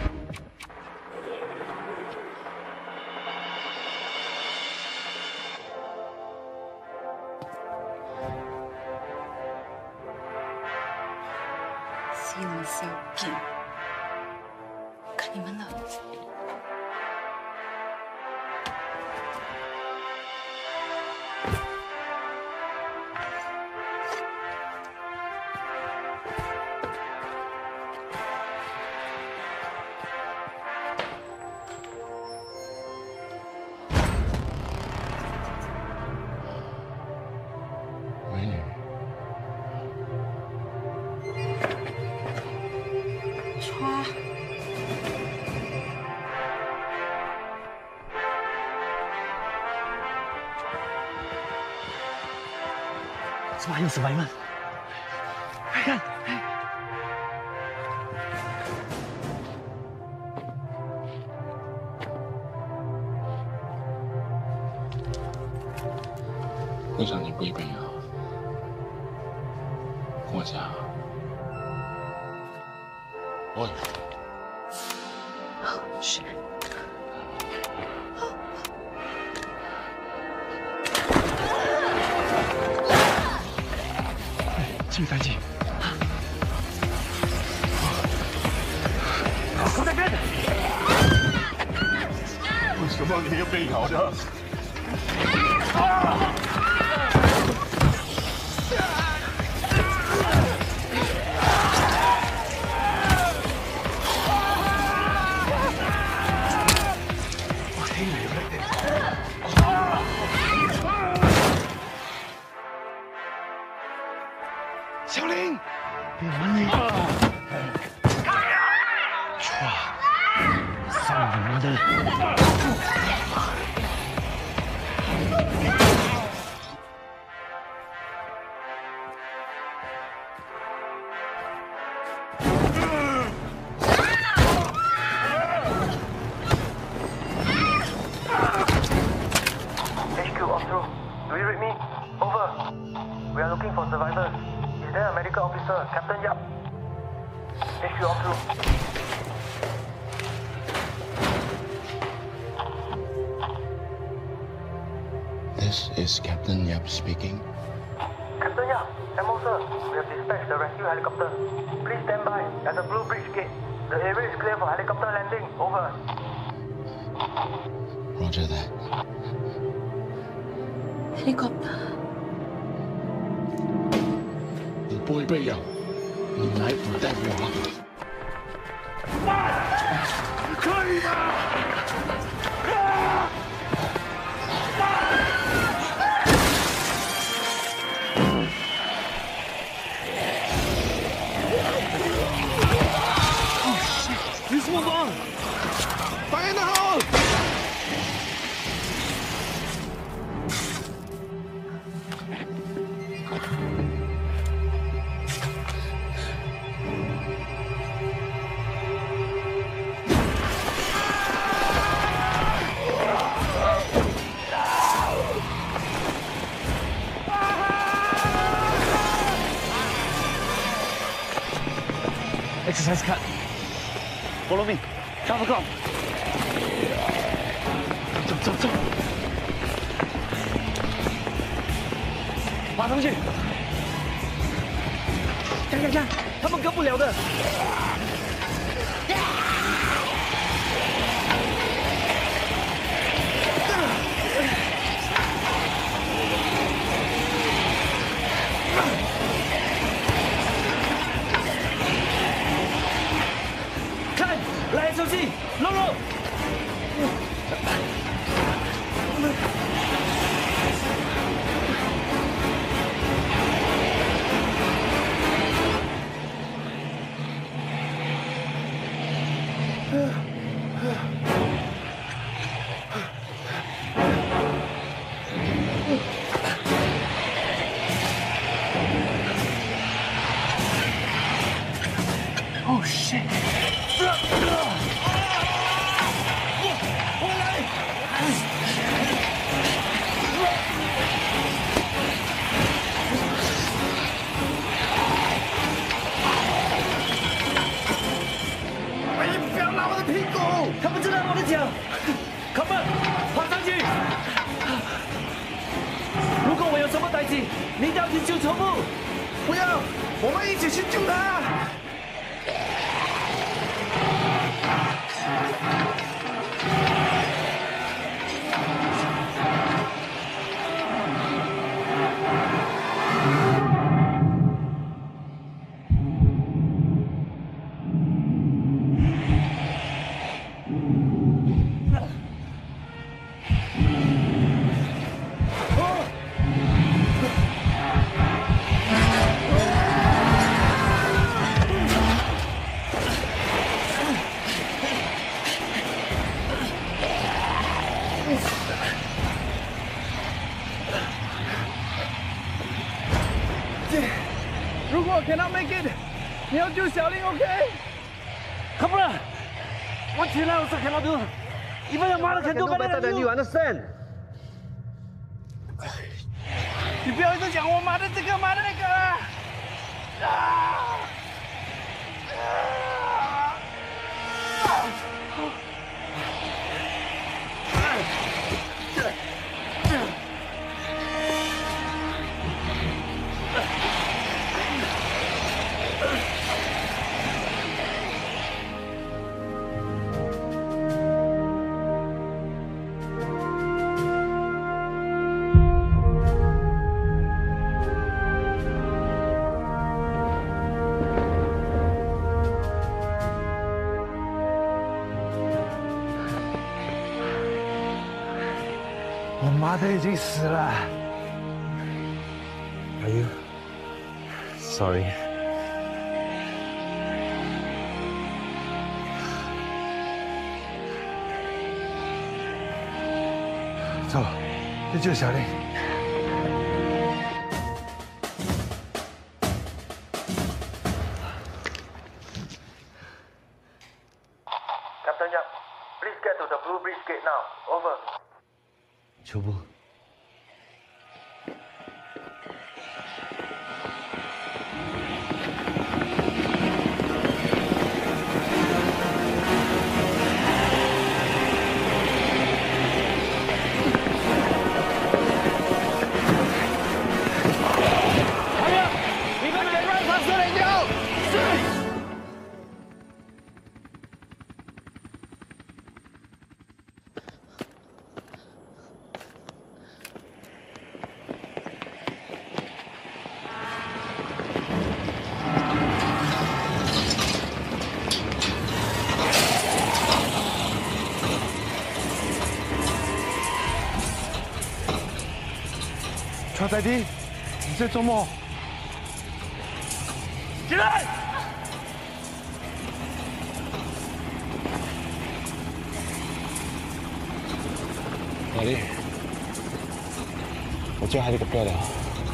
西门小屁，看你们了。 美女。 哇！ 怎么还有死白们？快看！ 为啥你不一杯啊？跟我讲。喂。 是。 这个带劲！ 我在边。为什么你又被咬的？啊！ 小林， 别玩你！唰，上你妈的！ H Q off through. Do you read me? Over. We are looking for survivors. Is there a medical officer, Captain Yap? H Q off through. This is Captain Yap speaking. Captain Yap, M O sir, we have dispatched the rescue helicopter. Please stand by at the Blue Bridge gate. The area is clear for helicopter landing. Over. Roger that. Helicopter. 你不会被咬，你来 protect 我。 可以吗？啊！ Let's move on! Fire in the hole! Exercise cut. Follow me. Cover ground. 爬上去！看看看，他们跟不了的。看，来，小心，露露。 Oh shit！ 不要拉我的屁股！他们正拉我的脚。Come on， 爬上去！如果我有什么代志，你一定要去救丑木。不要，我们一起去救他。 如果 cannot make it， 你要救小玲 ，OK？Come on， 我起来，我说 cannot do。Even your mother can do better than you, understand？ 你不要一直讲我妈的这个妈的那个啊！啊！ 我妈的已经死了。 Are you sorry? 走，去救小玲。 Captain Yap, please get to the Blue Bridge gate now. Over. 秋布， 哎呀，你们给让他射两条！是。 川仔弟，你在做梦？ 起来！ 老弟，我救海里个不了。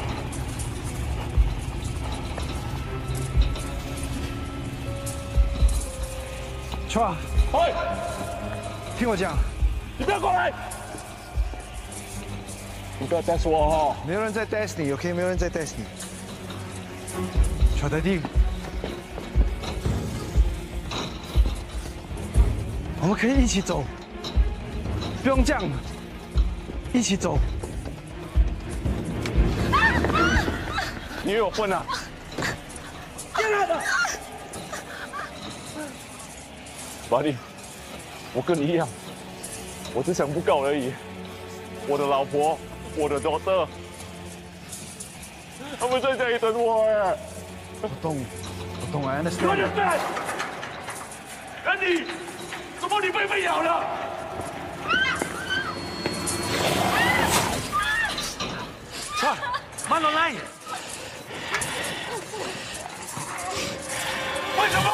川， 喂， 听我讲， 你不要过来！ 你不要 test 我哦！ 没有人在 test 你 ，OK？ 没有人在 test 你。川仔弟，我们可以一起走，不用这样，一起走。 啊啊你以为我笨啊？ 进来的。 Buddy， 我跟你一样，我只想不告而已。我的老婆，我的 daughter， 他们在家里等我哎。 我懂，我懂 ，I understand。 安迪，怎么你被被咬了？ 快，慢落嚟！ 为什么？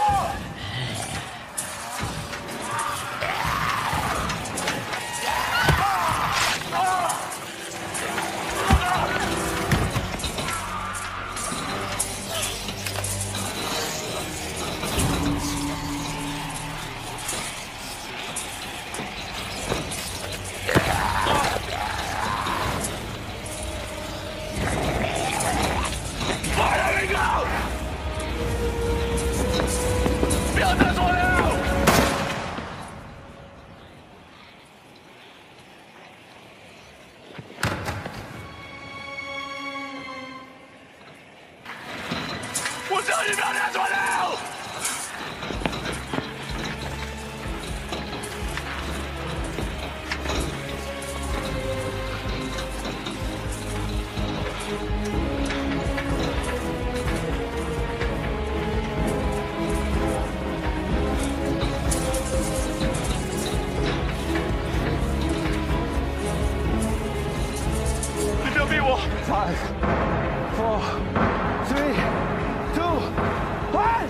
Five, four, three, two, one.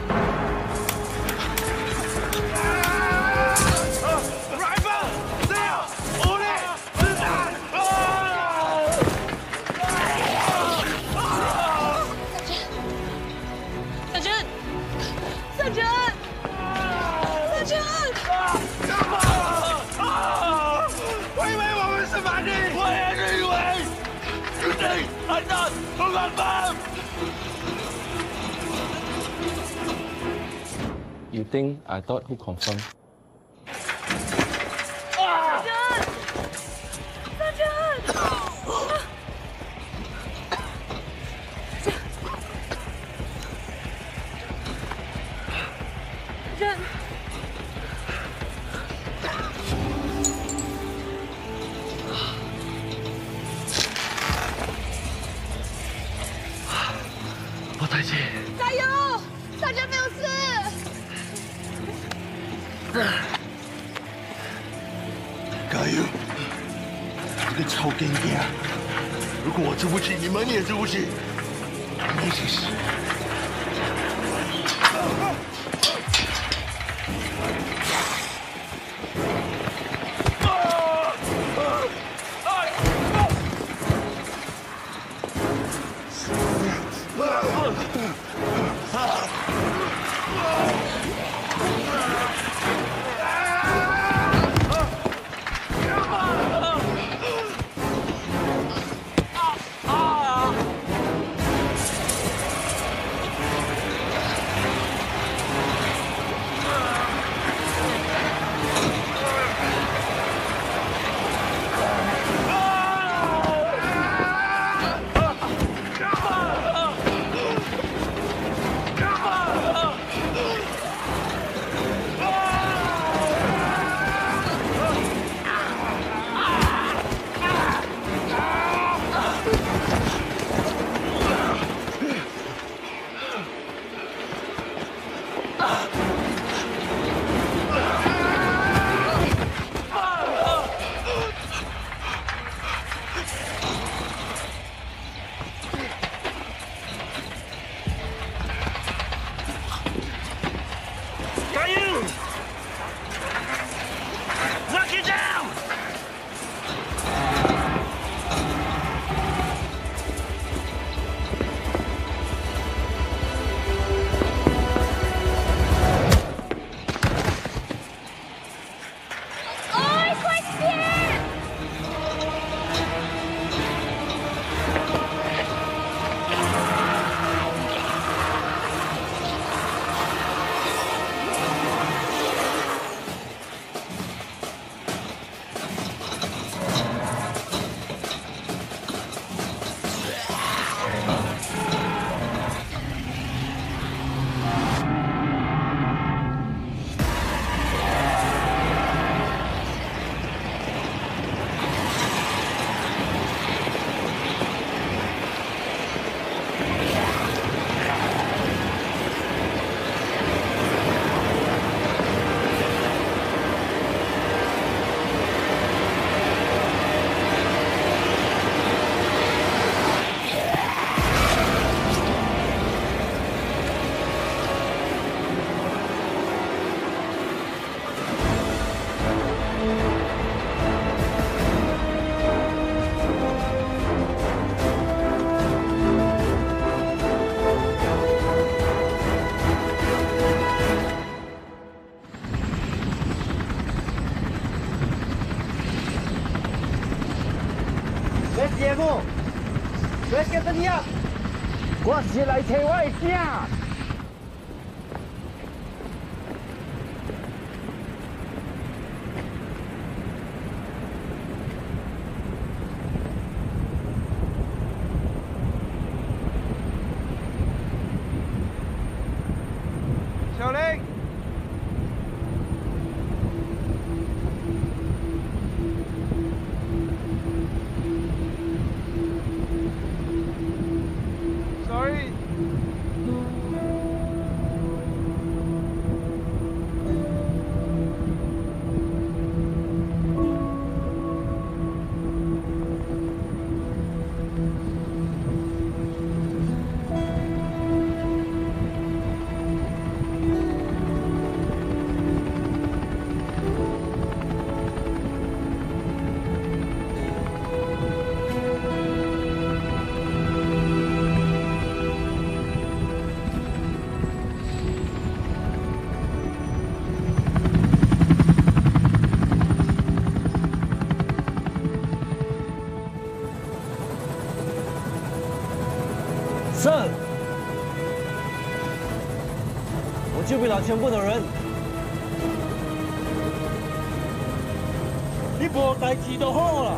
Rifle, seal, 武力，子弹！ 小娟，小娟，小娟， 干嘛？我以为我们是反敌，我也是以为。You think I not confirm? You think I thought who confirmed? 小娟，小娟，小娟。 我大姐， 加油！小娟没有事。 加油！这个臭干爹，如果我吃不起，你们也吃不起。我们一起死。 我是来找我的囝。 小玲。 Sorry. Sir，我救不了全部的人，你无代志就好啦。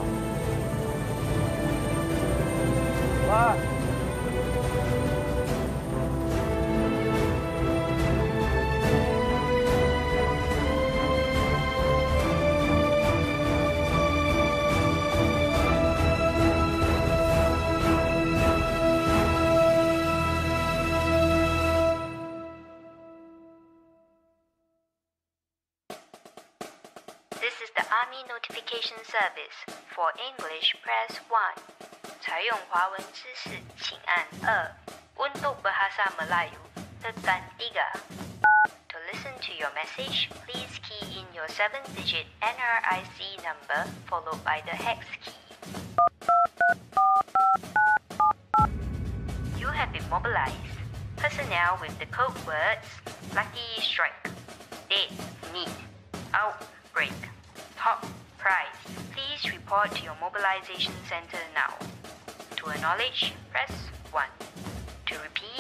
来。 This is the Army Notification Service. For English, press one. 采用华文知识，请按二。Untuk bahasa Melayu, tekan tiga. To listen to your message, please key in your seven-digit N R I C number followed by the hex key. You have been mobilized. Personnel with the code words Lucky Strike, Dead Meat, Outbreak, Top Prize. Please report to your mobilization center now. To acknowledge, press one. To repeat,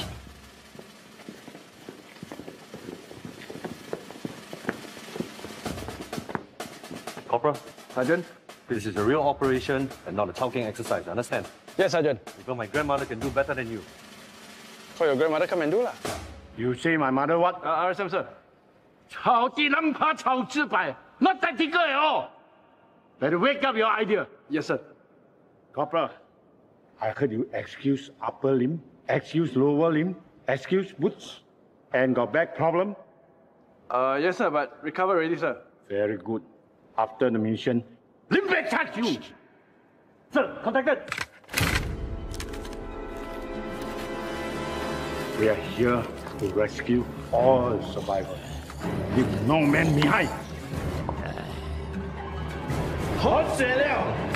Corporal, Sergeant. this is a real operation and not a chowking exercise, understand? Yes, Sergeant. Because my grandmother can do better than you. So your grandmother come and do lah. You say my mother what? Uh, R S M, sir. 草地难爬草自白，not that big at all. Better wake up your idea. Yes, sir. Corporal, I heard you excuse upper limb, excuse lower limb, excuse boots, and got back problem. Uh, yes, sir, but recover already, sir. Very good. After the mission, limb back touch you. Sir, contacted. We are here to rescue all survivors. Leave no man behind. 喝水了。